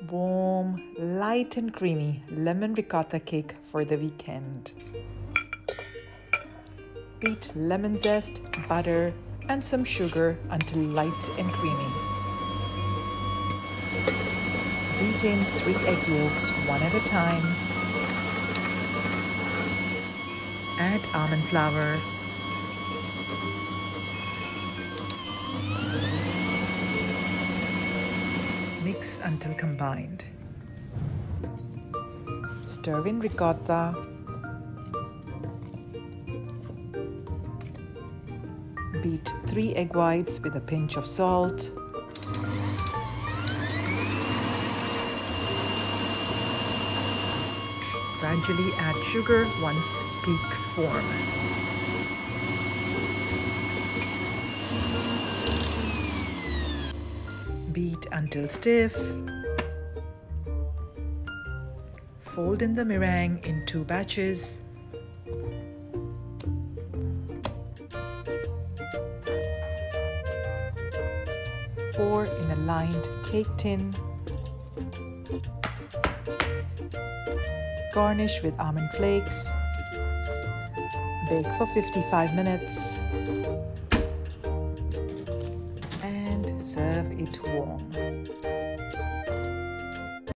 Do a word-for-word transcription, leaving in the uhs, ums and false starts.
Warm, light and creamy lemon ricotta cake for the weekend. Beat lemon zest, butter and some sugar until light and creamy. Beat in three egg yolks one at a time. Add almond flour. Mix until combined. Stir in ricotta. Beat three egg whites with a pinch of salt. Gradually add sugar once peaks form. Beat until stiff. Fold in the meringue in two batches. Pour in a lined cake tin. Garnish with almond flakes. Bake for fifty-five minutes. And serve it warm.